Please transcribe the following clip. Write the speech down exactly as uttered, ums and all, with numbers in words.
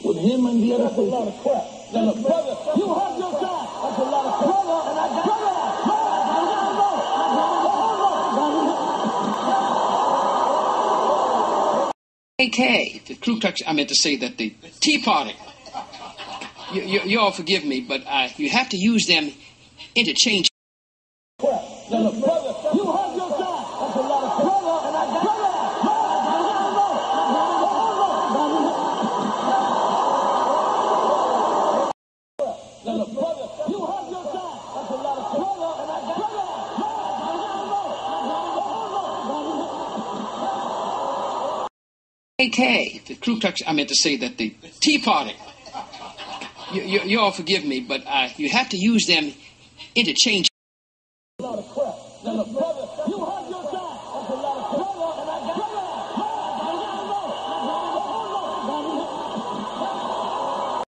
with him and the other people. That's a lot of crap. Now, look, brother, you heard your side. That's a lot of crap. Brother, and I got brother, K K, the Ku Klux, I meant to say that the Tea Party, you, you, you all forgive me, but uh, you have to use them interchangeably. Crap. Now, look, brother, you heard your side. That's a lot of crap. Brother, and I got brother, now, look, brother, you heard your side. That's a lot of crap. Brother, and I got K K, the Ku Klux, I meant to say that the Tea Party, you, you, you all forgive me, but uh, you have to use them interchangeably.